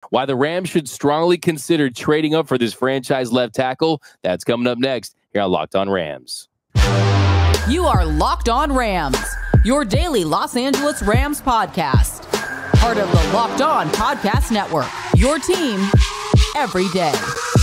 Why the Rams should strongly consider trading up for this franchise left tackle. That's coming up next here on Locked On Rams. You are Locked On Rams, your daily Los Angeles Rams podcast. Part of the Locked On Podcast Network, your team every day.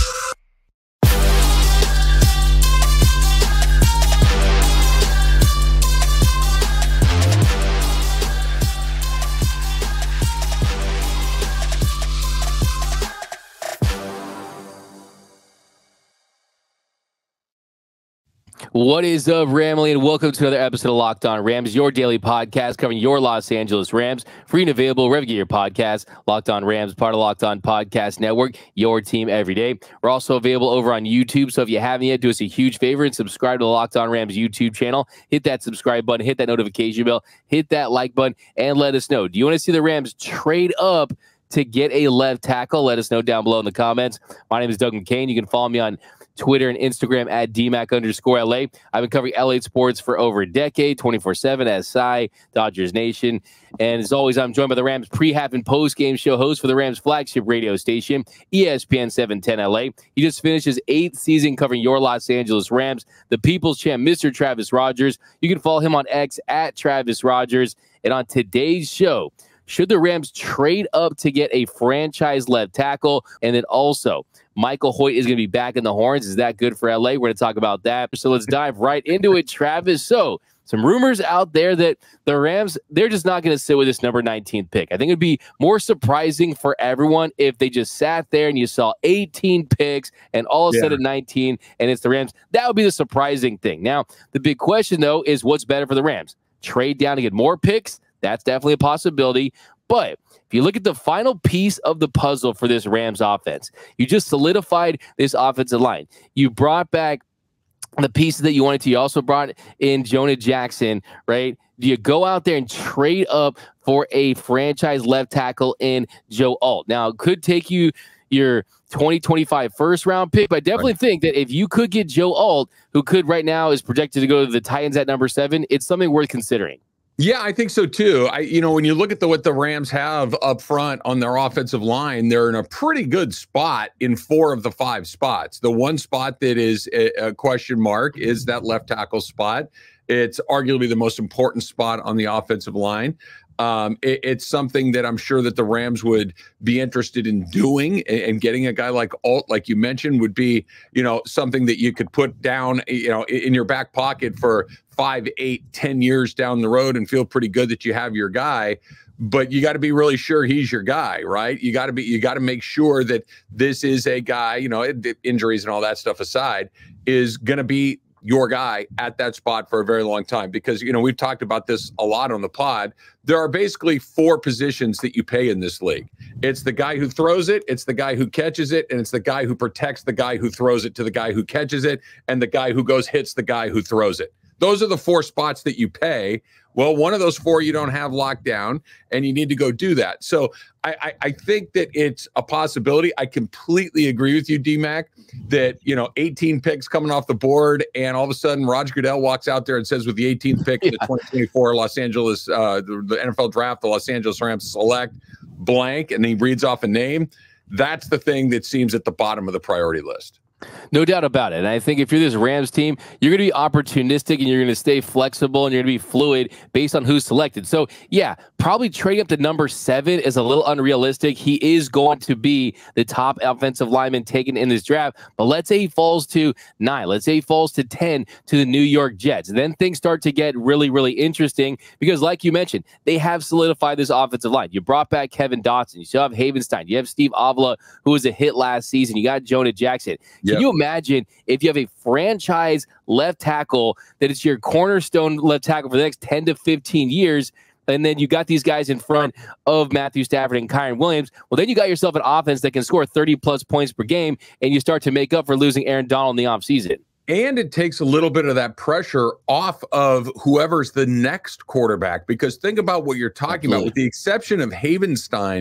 What is up, Ramley, and welcome to another episode of Locked On Rams, your daily podcast covering your Los Angeles Rams. Free and available wherever you get your podcast. Locked On Rams, part of Locked On Podcast Network, your team every day. We're also available over on YouTube, so if you haven't yet, do us a huge favor and subscribe to the Locked On Rams YouTube channel. Hit that subscribe button, hit that notification bell, hit that like button, and let us know. Do you want to see the Rams trade up to get a left tackle? Let us know down below in the comments. My name is Doug McCain. You can follow me on Twitter and Instagram at DMAC_LA. I've been covering LA sports for over a decade, 24/7 as SI, Dodgers Nation. And as always, I'm joined by the Rams pre-half and post-game show host for the Rams flagship radio station, ESPN 710 LA. He just finished his 8th season covering your Los Angeles Rams, the People's Champ, Mr. Travis Rogers. You can follow him on X at Travis Rogers. And on today's show, should the Rams trade up to get a franchise left tackle? And then also, Michael Hoyt is going to be back in the Horns. Is that good for LA? We're going to talk about that. So let's dive right into it, Travis. So some rumors out there that the Rams, they're just not going to sit with this number 19th pick. I think it would be more surprising for everyone if they just sat there and you saw 18 picks and all of a sudden 19 and it's the Rams. That would be the surprising thing. Now, the big question, though, is what's better for the Rams? Trade down to get more picks? That's definitely a possibility. But if you look at the final piece of the puzzle for this Rams offense, you just solidified this offensive line. You brought back the pieces that you wanted to. You also brought in Jonah Jackson, right? Do you go out there and trade up for a franchise left tackle in Joe Alt? Now, it could take you your 2025 first round pick, but I definitely think that if you could get Joe Alt, who could right now is projected to go to the Titans at number 7, it's something worth considering. Yeah, I think so too. When you look at what the Rams have up front on their offensive line, they're in a pretty good spot in 4 of the 5 spots. The one spot that is a question mark is that left tackle spot. It's arguably the most important spot on the offensive line. It's something that I'm sure that the Rams would be interested in doing, and getting a guy like Alt, like you mentioned, would be, something that you could put down, in your back pocket for 5, 8, 10 years down the road and feel pretty good that you have your guy. But you got to be really sure he's your guy, right? You got to make sure that this is a guy, injuries and all that stuff aside, is going to be your guy at that spot for a very long time. Because, we've talked about this a lot on the pod. There are basically 4 positions that you pay in this league. It's the guy who throws it, it's the guy who catches it, and it's the guy who protects the guy who throws it to the guy who catches it, and the guy who hits the guy who throws it. Those are the 4 spots that you pay. Well, one of those 4 you don't have locked down, and you need to go do that. So I think that it's a possibility. I completely agree with you, DMAC, that 18 picks coming off the board, and all of a sudden Roger Goodell walks out there and says, with the 18th pick in the 2024 Los Angeles, the NFL draft, the Los Angeles Rams select blank, and he reads off a name. That's the thing that seems at the bottom of the priority list. No doubt about it. And I think if you're this Rams team, you're going to be opportunistic and you're going to stay flexible and you're going to be fluid based on who's selected. So, yeah, probably trading up to number 7 is a little unrealistic. He is going to be the top offensive lineman taken in this draft. But let's say he falls to 9. Let's say he falls to 10 to the New York Jets. And then things start to get really, really interesting because, like you mentioned, they have solidified this offensive line. You brought back Kevin Dotson. You still have Havenstein. You have Steve Avila, who was a hit last season. You got Jonah Jackson. Can you imagine if you have a franchise left tackle that is your cornerstone left tackle for the next 10 to 15 years, and then you got these guys in front of Matthew Stafford and Kyren Williams? Well, then you got yourself an offense that can score 30-plus points per game, and you start to make up for losing Aaron Donald in the offseason. And it takes a little bit of that pressure off of whoever's the next quarterback, because think about what you're talking about. With the exception of Havenstein,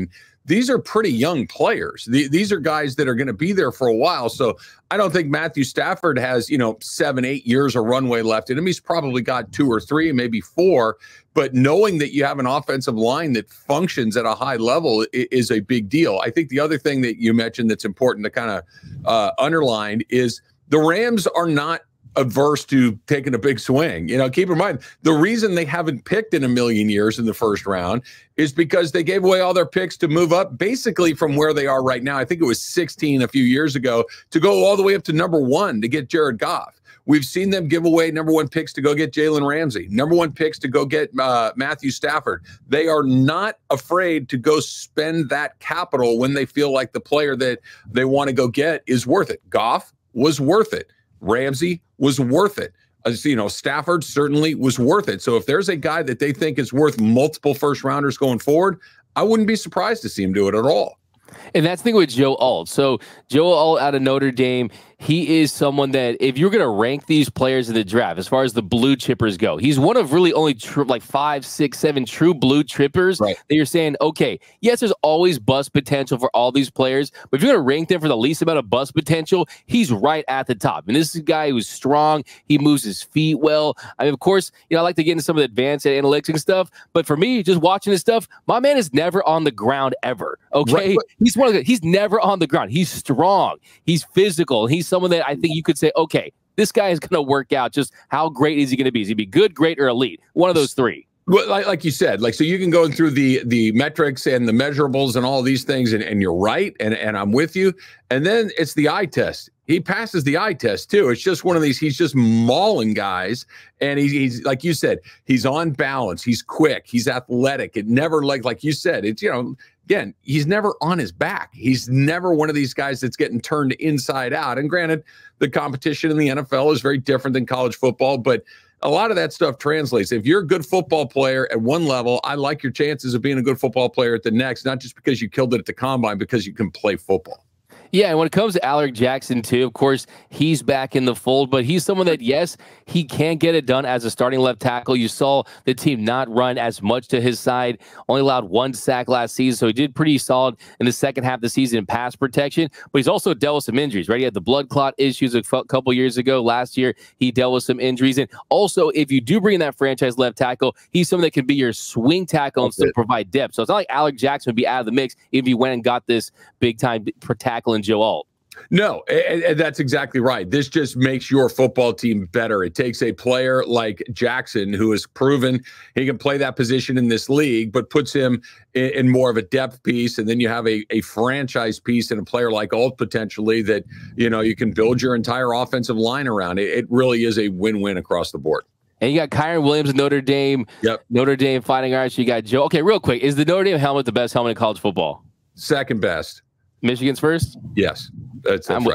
these are pretty young players. These are guys that are going to be there for a while. So I don't think Matthew Stafford has, 7, 8 years of runway left in him. He's probably got 2 or 3, maybe 4. But knowing that you have an offensive line that functions at a high level is a big deal. I think the other thing that you mentioned that's important to kind of underline is the Rams are not averse to taking a big swing. Keep in mind, the reason they haven't picked in a million years in the first round is because they gave away all their picks to move up basically from where they are right now. I think it was 16 a few years ago to go all the way up to number 1 to get Jared Goff. We've seen them give away number 1 picks to go get Jalen Ramsey, number 1 picks to go get Matthew Stafford. They are not afraid to go spend that capital when they feel like the player that they want to go get is worth it. Goff was worth it. Ramsey was worth it. Stafford certainly was worth it. So if there's a guy that they think is worth multiple first rounders going forward, I wouldn't be surprised to see him do it at all. And that's the thing with Joe Alt. So Joe Alt out of Notre Dame, he is someone that if you're going to rank these players in the draft, as far as the blue chippers go, he's one of really only 5, 6, 7 true blue chippers that you're saying, okay, yes, there's always bust potential for all these players, but if you're going to rank them for the least amount of bust potential, he's right at the top. And this is a guy who's strong. He moves his feet well. I mean, of course, I like to get into some of the advanced analytics and stuff, but for me, just watching this stuff, my man is never on the ground ever. Okay. Right. He's never on the ground. He's strong. He's physical. He's someone that I think you could say, okay, this guy is going to work out. Just how great is he going to be? Is he be good, great, or elite? One of those 3. Well, like you said, so you can go through the metrics and the measurables and all these things, and you're right, and I'm with you. And then it's the eye test. He passes the eye test too. It's just one of these. He's just mauling guys, and he's like you said, he's on balance. He's quick. He's athletic. It never like you said. It's again, he's never on his back. He's never one of these guys that's getting turned inside out. And granted, the competition in the NFL is very different than college football, but a lot of that stuff translates. If you're a good football player at one level, I like your chances of being a good football player at the next, not just because you killed it at the combine, because you can play football. Yeah, and when it comes to Alec Jackson, too, of course, he's back in the fold, but he's someone that, yes, he can get it done as a starting left tackle. You saw the team not run as much to his side, only allowed 1 sack last season, so he did pretty solid in the second half of the season in pass protection, but he's also dealt with some injuries, right? He had the blood clot issues a couple years ago. Last year, he dealt with some injuries, and also, if you do bring in that franchise left tackle, he's someone that can be your swing tackle and still provide depth. So it's not like Alec Jackson would be out of the mix if he went and got this big-time tackle Joe Alt. No, and that's exactly right. This just makes your football team better. It takes a player like Jackson, who has proven he can play that position in this league, but puts him in more of a depth piece. And then you have a franchise piece and a player like Alt potentially that, you can build your entire offensive line around. It really is a win-win across the board. And you got Kyren Williams of Notre Dame. Yep. Notre Dame Fighting Irish. You got Joe. Okay, real quick. Is the Notre Dame helmet the best helmet in college football? Second best. Michigan's first? Yes, that's right.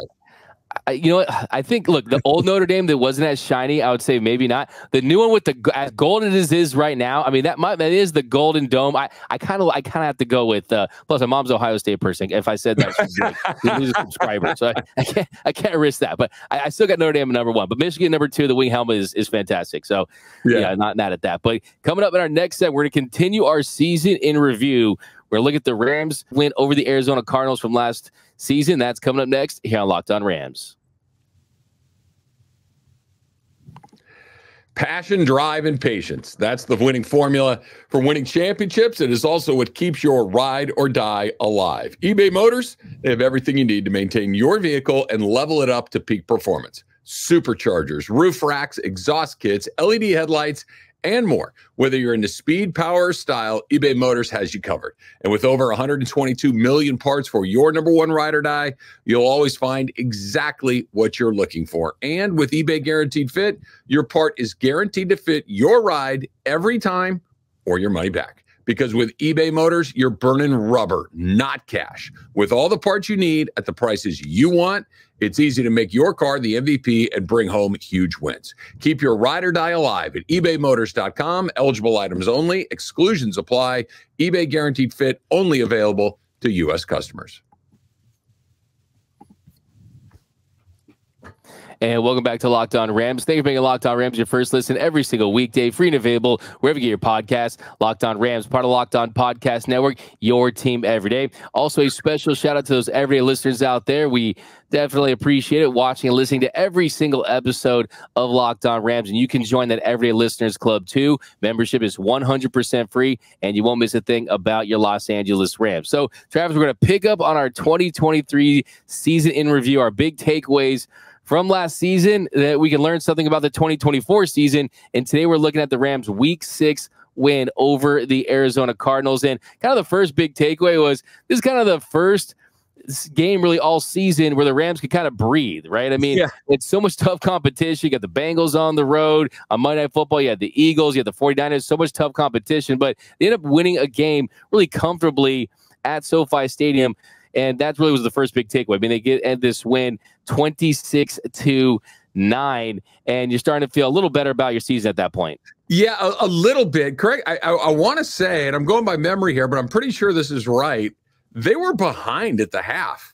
You know what? I think, look, the old Notre Dame that wasn't as shiny, I would say maybe not. The new one with the as golden as it is right now, I mean, that is the Golden Dome. I kind of have to go with. Plus, my mom's Ohio State person. If I said that, she's a subscriber, so I can't risk that. But I still got Notre Dame at number 1. But Michigan number 2, the wing helmet is fantastic. So yeah, not mad at that. But coming up in our next set, we're going to continue our season in review. We're going to look at the Rams win over the Arizona Cardinals from last season. That's coming up next here on Locked On Rams. Passion, drive, and patience. That's the winning formula for winning championships. It is also what keeps your ride or die alive. eBay Motors, they have everything you need to maintain your vehicle and level it up to peak performance. Superchargers, roof racks, exhaust kits, LED headlights, and more. Whether you're into speed, power, or style, eBay Motors has you covered. And with over 122 million parts for your number 1 ride or die, you'll always find exactly what you're looking for. And with eBay Guaranteed Fit, your part is guaranteed to fit your ride every time or your money back. Because with eBay Motors, you're burning rubber, not cash. With all the parts you need at the prices you want, it's easy to make your car the MVP and bring home huge wins. Keep your ride or die alive at ebaymotors.com. Eligible items only. Exclusions apply. eBay Guaranteed Fit only available to U.S. customers. And welcome back to Locked On Rams. Thank you for making Locked On Rams your first listen every single weekday, free and available wherever you get your podcasts. Locked On Rams, part of Locked On Podcast Network, your team every day. Also, a special shout out to those everyday listeners out there. We definitely appreciate it, watching and listening to every single episode of Locked On Rams. And you can join that Everyday Listeners Club too. Membership is 100% free, and you won't miss a thing about your Los Angeles Rams. So, Travis, we're going to pick up on our 2023 season in review, our big takeaways from last season that we can learn something about the 2024 season. And today we're looking at the Rams' Week 6 win over the Arizona Cardinals. And kind of the first big takeaway was this is kind of the first game really all season where the Rams could kind of breathe, right? I mean, It's so much tough competition. You got the Bengals on the road. On Monday Night Football, you had the Eagles, you had the 49ers, so much tough competition. But they ended up winning a game really comfortably at SoFi Stadium. And that really was the first big takeaway. I mean, they end this win 26-9, and you're starting to feel a little better about your season at that point. Yeah, a little bit. Correct. I want to say, and I'm going by memory here, but I'm pretty sure this is right. They were behind at the half.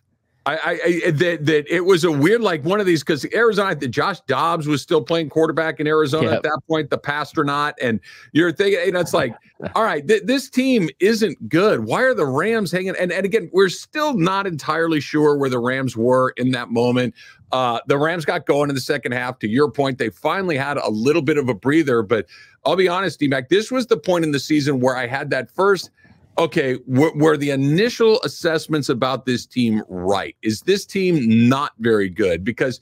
That it was a weird, like one of these, because Arizona, Josh Dobbs was still playing quarterback in Arizona at that point, the Pasternaut, and you're thinking, it's like, all right, this team isn't good. Why are the Rams hanging? And again, we're still not entirely sure where the Rams were in that moment. The Rams got going in the second half. To your point, they finally had a little bit of a breather, but I'll be honest, D-Mac, this was the point in the season where I had that first, okay, were the initial assessments about this team right? Is this team not very good? Because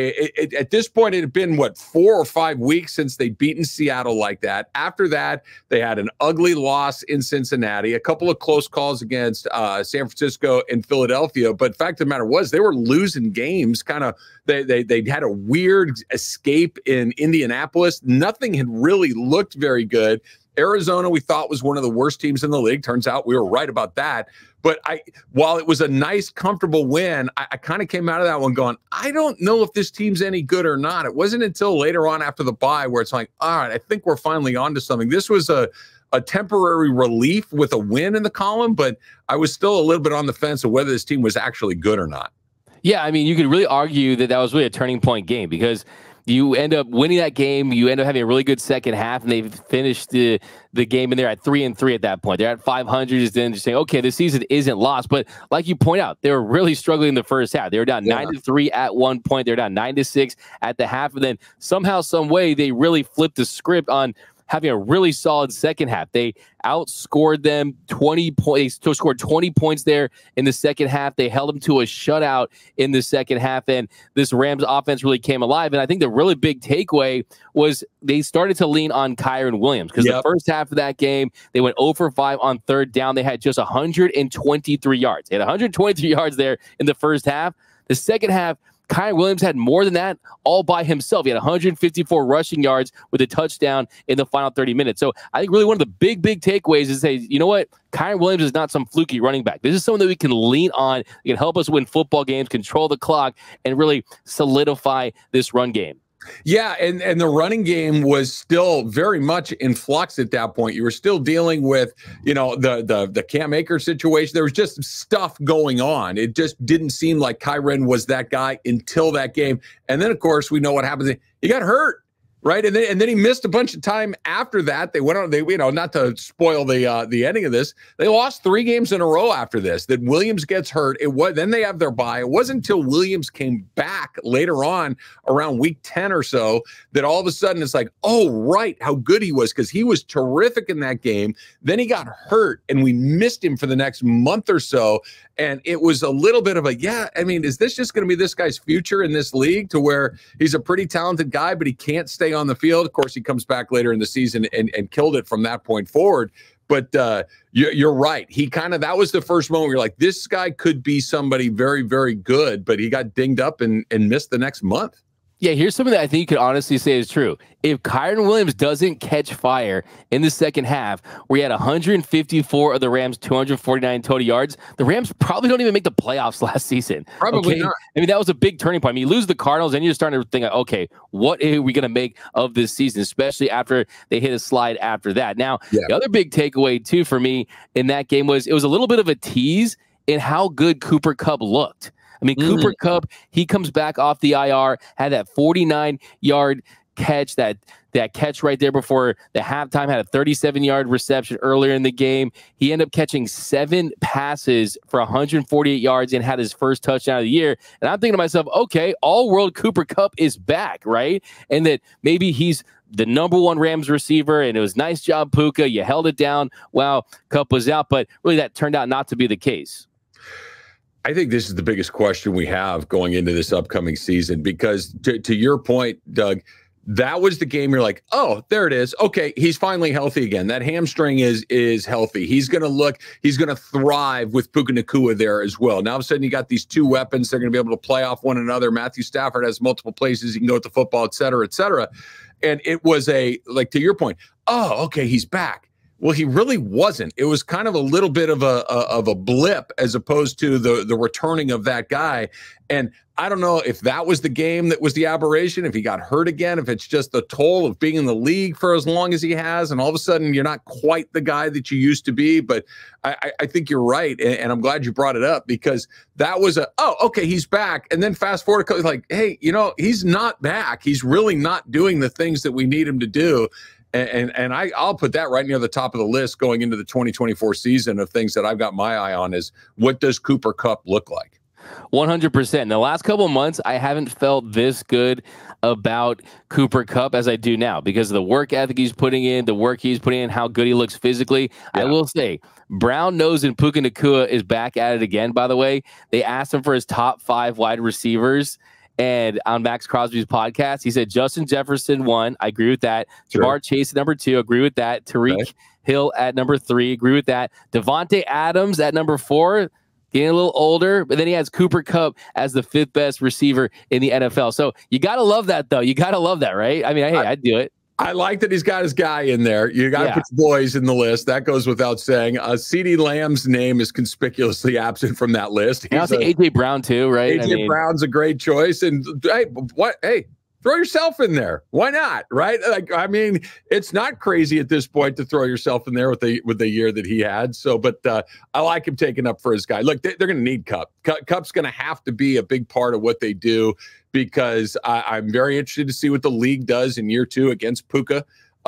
at this point, it had been, 4 or 5 weeks since they'd beaten Seattle like that. After that, they had an ugly loss in Cincinnati, a couple of close calls against San Francisco and Philadelphia. But fact of the matter was, they were losing games. Kind of, they had a weird escape in Indianapolis. Nothing had really looked very good. Arizona, we thought, was one of the worst teams in the league. Turns out we were right about that. But while it was a nice, comfortable win, I kind of came out of that one going, I don't know if this team's any good or not. It wasn't until later on after the bye where it's like, all right, I think we're finally onto something. This was a temporary relief with a win in the column, but I was still a little bit on the fence of whether this team was actually good or not. Yeah, I mean, you could really argue that was really a turning point game, because you end up winning that game. You end up having a really good second half, and they've finished the game, and they're at 3-3 at that point. They're at 500, then just saying, okay, the season isn't lost. But like you point out, they were really struggling in the first half. They were down 9-3 at one point. They were down 9-6 at the half, and then somehow, some way, they really flipped the script on having a really solid second half. They outscored them 20 points. They scored 20 points there in the second half. They held them to a shutout in the second half, and this Rams offense really came alive. And I think the really big takeaway was they started to lean on Kyren Williams, because the first half of that game, they went 0 for 5 on third down. They had just 123 yards. They had 123 yards there in the first half. The second half, Kyren Williams had more than that all by himself. He had 154 rushing yards with a touchdown in the final 30 minutes. So I think really one of the big takeaways is to say, you know what? Kyren Williams is not some fluky running back. This is someone that we can lean on. He can help us win football games, control the clock, and really solidify this run game. Yeah, and the running game was still very much in flux at that point. You were still dealing with, the Cam Akers situation. There was just stuff going on. It just didn't seem like Kyren was that guy until that game. And then, of course, we know what happens. He got hurt. Right. And then he missed a bunch of time after that. They went on, not to spoil the ending of this. They lost 3 games in a row after this, that Williams gets hurt. Then they have their bye. It wasn't until Williams came back later on around week 10 or so that all of a sudden it's like, oh, right, how good he was, because he was terrific in that game. Then he got hurt and we missed him for the next month or so. And it was a little bit of is this just going to be this guy's future in this league, to where he's a pretty talented guy, but he can't stay on the field? Of course, he comes back later in the season and killed it from that point forward. But you're right. That was the first moment where you're like, this guy could be somebody very, very good, but he got dinged up and missed the next month. Yeah, here's something that I think you could honestly say is true. If Kyren Williams doesn't catch fire in the second half, where he had 154 of the Rams' 249 total yards, the Rams probably don't even make the playoffs last season. Probably not. I mean, that was a big turning point. I mean, you lose the Cardinals, and you're starting to think, okay, what are we going to make of this season, especially after they hit a slide after that. Now, the other big takeaway, too, for me in that game was it was a little bit of a tease in how good Cooper Kupp looked. I mean, Cooper Kupp, he comes back off the IR, had that 49-yard catch, that catch right there before the halftime, had a 37-yard reception earlier in the game. He ended up catching 7 passes for 148 yards and had his first touchdown of the year. And I'm thinking to myself, okay, all-world Cooper Kupp is back, right? And that maybe he's the number 1 Rams receiver, and it was nice job, Puka. You held it down while Kupp was out, but really that turned out not to be the case. I think this is the biggest question we have going into this upcoming season, because to your point, Doug, that was the game you're like, oh, there it is. Okay, he's finally healthy again. That hamstring is healthy. He's going to thrive with Puka Nacua there as well. Now all of a sudden you got these 2 weapons. They're going to be able to play off one another. Matthew Stafford has multiple places he can go with the football, et cetera, et cetera. And it was to your point, oh, okay, he's back. Well, he really wasn't. It was kind of a little bit of a blip as opposed to the returning of that guy. And I don't know if that was the game that was the aberration, if he got hurt again, if it's just the toll of being in the league for as long as he has, and all of a sudden you're not quite the guy that you used to be. But I think you're right, and I'm glad you brought it up, because that was okay, he's back. And then fast forward, like, hey, he's not back. He's really not doing the things that we need him to do. And I'll put that right near the top of the list going into the 2024 season of things that I've got my eye on is, what does Cooper Kupp look like? 100%. In the last couple of months, I haven't felt this good about Cooper Kupp as I do now, because of the work ethic he's putting in, how good he looks physically. Yeah. I will say, Brown Nose and Puka Nacua is back at it again, by the way. They asked him for his top 5 wide receivers. And on Max Crosby's podcast, he said Justin Jefferson 1. I agree with that. Sure. Jamar Chase at number 2. Agree with that. Tyreek Hill at number 3. Agree with that. Devontae Adams at number 4. Getting a little older, but then he has Cooper Kupp as the 5th best receiver in the NFL. So you got to love that, though. You got to love that, right? I mean, hey, I'd do it. I like that he's got his guy in there. You got to put your boys in the list. That goes without saying. CeeDee Lamb's name is conspicuously absent from that list. I also A.J. Brown, too, right? A.J. Brown's a great choice. And hey, throw yourself in there. Why not? Right? Like, I mean, it's not crazy at this point to throw yourself in there with the year that he had. So, but I like him taking up for his guy. Look, they're going to need Kupp. Kupp's going to have to be a big part of what they do, because I'm very interested to see what the league does in year 2 against Puka.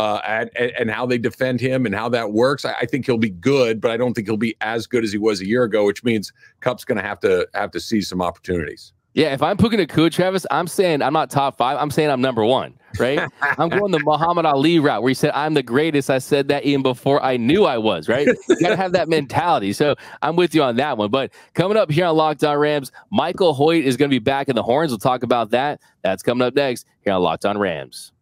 And how they defend him and how that works. I think he'll be good, but I don't think he'll be as good as he was a year ago, which means Kupp's going to have to see some opportunities. Yeah, if I'm Puka Nacua, Travis, I'm saying I'm not top 5. I'm saying I'm number 1, right? I'm going the Muhammad Ali route, where he said, I'm the greatest. I said that even before I knew I was, right? You got to have that mentality. So I'm with you on that one. But coming up here on Locked On Rams, Michael Hoyt is going to be back in the horns. We'll talk about that. That's coming up next here on Locked On Rams.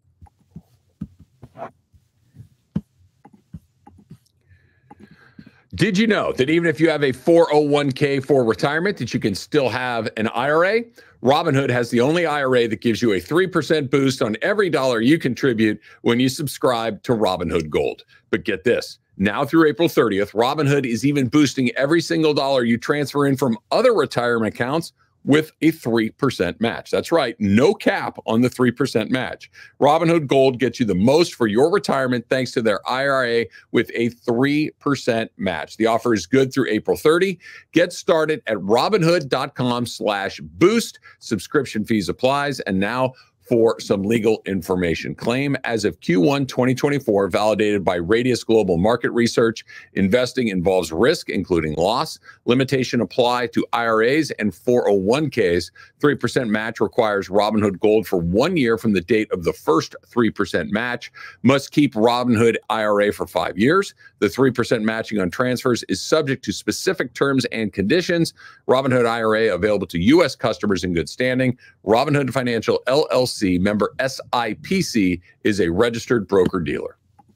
Did you know that even if you have a 401k for retirement, that you can still have an IRA? Robinhood has the only IRA that gives you a 3% boost on every dollar you contribute when you subscribe to Robinhood Gold. But get this, now through April 30th, Robinhood is even boosting every single dollar you transfer in from other retirement accounts with a 3% match. That's right, no cap on the 3% match. Robinhood Gold gets you the most for your retirement thanks to their IRA with a 3% match. The offer is good through April 30. Get started at Robinhood.com/boost. Subscription fees applies. And now for some legal information. Claim as of Q1 2024, validated by Radius Global Market Research. Investing involves risk, including loss. Limitation apply to IRAs and 401ks. 3% match requires Robinhood Gold for 1 year from the date of the first 3% match. Must keep Robinhood IRA for 5 years. The 3% matching on transfers is subject to specific terms and conditions. Robinhood IRA available to U.S. customers in good standing. Robinhood Financial LLC, member SIPC, is a registered broker-dealer.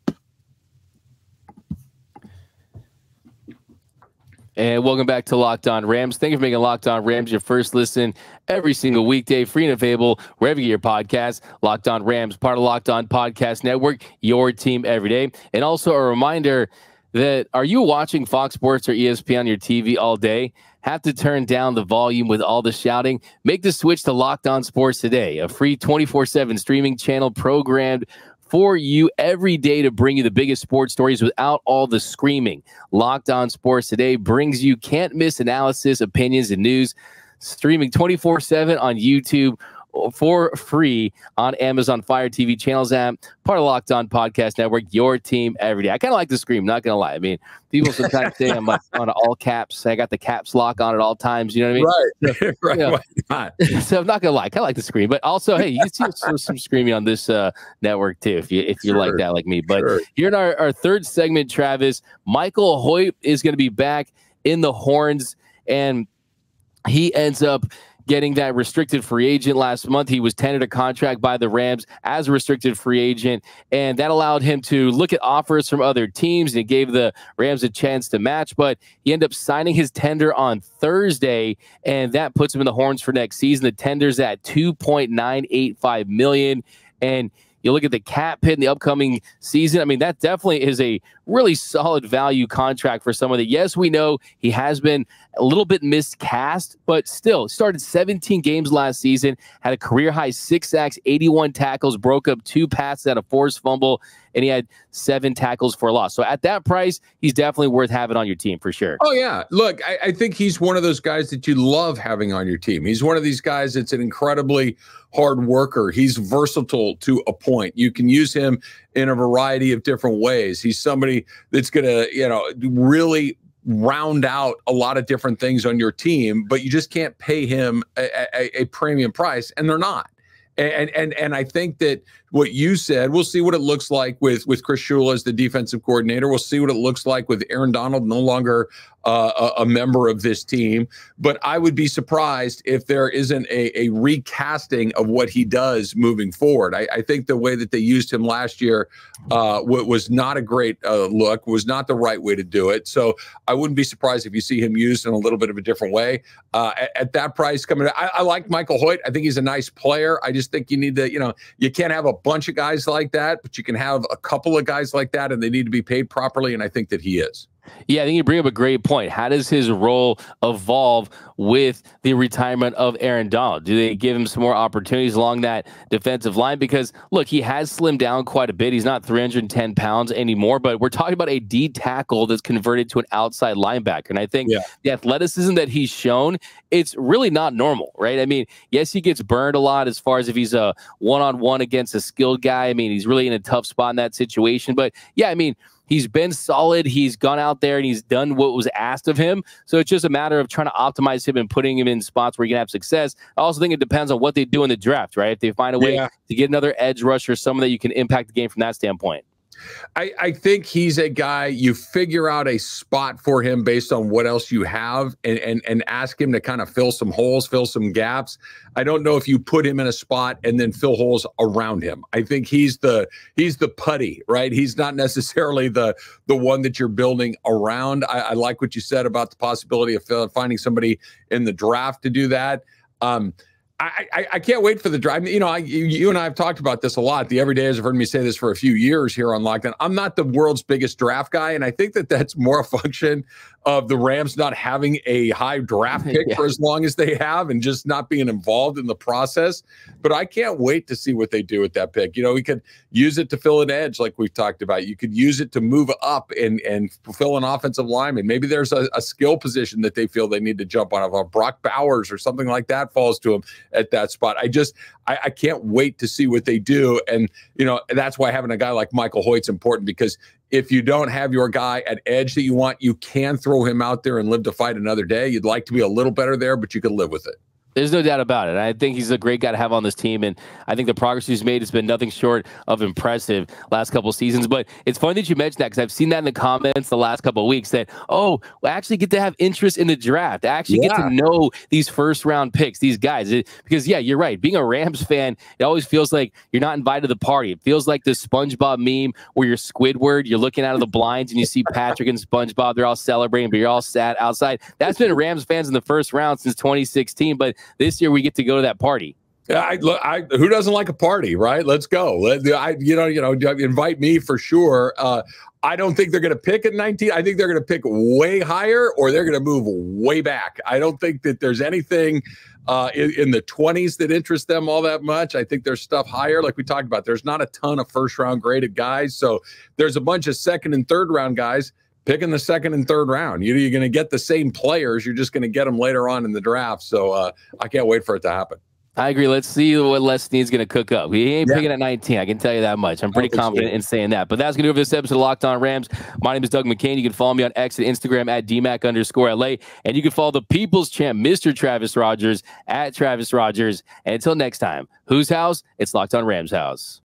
And welcome back to Locked On Rams. Thank you for making Locked On Rams your first listen every single weekday, free and available wherever you get your podcasts. Locked On Rams, part of Locked On Podcast Network, your team every day. And also a reminder that, are you watching Fox Sports or ESPN on your TV all day? Have to turn down the volume with all the shouting? Make the switch to Locked On Sports today, a free 24/7 streaming channel programmed for you every day to bring you the biggest sports stories without all the screaming. Locked On Sports Today brings you can't-miss analysis, opinions, and news streaming 24/7 on YouTube for free on Amazon Fire TV channels app, part of Locked On Podcast Network, your team every day. I kind of like to scream, not going to lie. I mean, people sometimes say I'm on all caps. I got the caps lock on at all times. You know what I mean? Right. Right. You know, Why not? so I'm not going to lie. I kind of like to scream. But also, hey, you can see some screaming on this network too, if you Sure. like that, like me. But Sure. here in our third segment, Travis, Michael Hoyt is going to be back in the Horns, and he ends up getting that restricted free agent last month. He was tendered a contract by the Rams as a restricted free agent, and that allowed him to look at offers from other teams, and it gave the Rams a chance to match, but he ended up signing his tender on Thursday, and that puts him in the Horns for next season. The tender's at $2.985 million, and you look at the cap hit in the upcoming season. I mean, that definitely is a really solid value contract for someone that, yes, we know he has been a little bit miscast, but still started 17 games last season, had a career high 6 sacks, 81 tackles, broke up 2 passes at a forced fumble, and he had 7 tackles for a loss. So at that price, he's definitely worth having on your team for sure. Oh, yeah. Look, I think he's one of those guys that you love having on your team. He's one of these guys that's an incredibly hard worker. He's versatile to a point. You can use him in a variety of different ways. He's somebody that's going to, really round out a lot of different things on your team, but you just can't pay him a premium price, and they're not. And I think that what you said, we'll see what it looks like with Chris Shula as the defensive coordinator. We'll see what it looks like with Aaron Donald no longer a member of this team. But I would be surprised if there isn't a recasting of what he does moving forward. I think the way that they used him last year was not a great look, was not the right way to do it. So I wouldn't be surprised if you see him used in a little bit of a different way. At that price coming, I like Michael Hoyt. I think he's a nice player. I just think you need to, you can't have a bunch of guys like that, but you can have a couple of guys like that, and they need to be paid properly. And I think that he is. Yeah, I think you bring up a great point. How does his role evolve with the retirement of Aaron Donald? Do they give him some more opportunities along that defensive line? Because, look, he has slimmed down quite a bit. He's not 310 pounds anymore, but we're talking about a D tackle that's converted to an outside linebacker. And I think the athleticism that he's shown, it's really not normal, right? I mean, yes, he gets burned a lot as far as if he's a one-on-one against a skilled guy. I mean, he's really in a tough spot in that situation. But, yeah, I mean, he's been solid. He's gone out there and he's done what was asked of him. So it's just a matter of trying to optimize him and putting him in spots where he can have success. I also think it depends on what they do in the draft, right? If they find a way to get another edge rusher, someone that you can impact the game from that standpoint. I think he's a guy, you figure out a spot for him based on what else you have and ask him to kind of fill some holes, fill some gaps. I don't know if you put him in a spot and then fill holes around him. I think he's the putty, right? He's not necessarily the one that you're building around. I like what you said about the possibility of finding somebody in the draft to do that. I can't wait for the drive. You and I have talked about this a lot. The everydayers have heard me say this for a few years here on Locked On. I'm not the world's biggest draft guy, and I think that that's more a function of the Rams not having a high draft pick for as long as they have and just not being involved in the process. But I can't wait to see what they do with that pick. We could use it to fill an edge like we've talked about. You could use it to move up and fulfill an offensive lineman. Maybe there's a skill position that they feel they need to jump on. If Brock Bowers or something like that falls to them at that spot. I can't wait to see what they do. And, that's why having a guy like Michael Hoyt's important, because if you don't have your guy at edge that you want, you can throw him out there and live to fight another day. You'd like to be a little better there, but you can live with it. There's no doubt about it. I think he's a great guy to have on this team, and I think the progress he's made has been nothing short of impressive last couple of seasons. But it's funny that you mentioned that, because I've seen that in the comments the last couple of weeks that, I actually get to have interest in the draft. I actually get to know these first-round picks, these guys. Because, you're right. Being a Rams fan, it always feels like you're not invited to the party. It feels like this SpongeBob meme where you're Squidward, you're looking out of the blinds, and you see Patrick and SpongeBob. They're all celebrating, but you're all sat outside. That's been Rams fans in the first round since 2016, but this year we get to go to that party. Who doesn't like a party, right? Let's go. Invite me for sure. I don't think they're going to pick at 19. I think they're going to pick way higher, or they're going to move way back. I don't think that there's anything in the 20s that interests them all that much. I think there's stuff higher, like we talked about. There's not a ton of first-round graded guys, so there's a bunch of second and third-round guys. pick in the second and third round. You're going to get the same players. You're just going to get them later on in the draft. So I can't wait for it to happen. I agree. Let's see what Les Snead's going to cook up. He ain't picking at 19. I can tell you that much. I'm pretty confident in saying that. But that's going to do it for this episode of Locked On Rams. My name is Doug McCain. You can follow me on X and Instagram at DMAC_LA. And you can follow the People's Champ, Mr. Travis Rogers, at Travis Rogers. And until next time, whose house? It's Locked On Rams house.